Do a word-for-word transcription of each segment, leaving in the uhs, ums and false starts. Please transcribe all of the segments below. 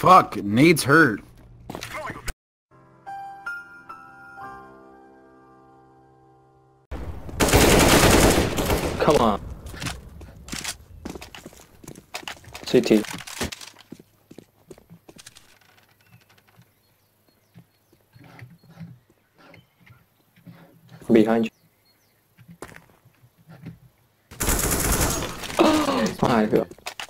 fuck, Nade's hurt. Come on. C T. Behind you. Oh my god.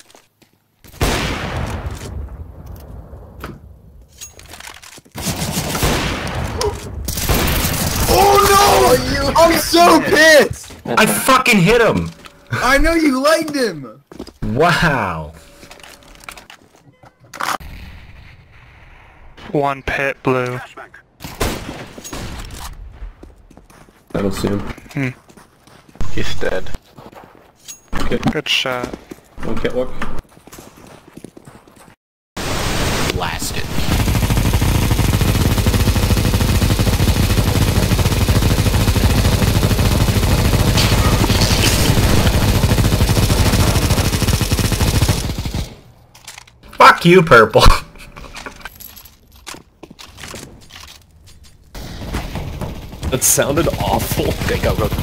Oh no! I'm so pissed! I fucking hit him! I know you liked him! Wow. One pit blue. I don't see him. Hmm. He's dead. Okay, Good shot. one catwalk. Blasted. Fuck you, Purple. That sounded awful. Okay, go, go.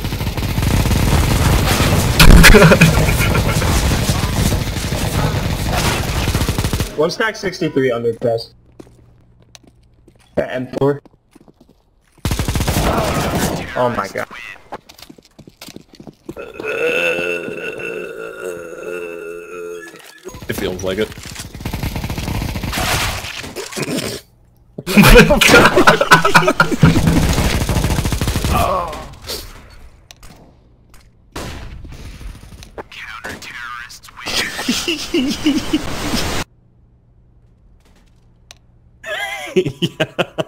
One stack sixty-three under press. M four. Oh my god. It feels like it. Oh my god. Yeah.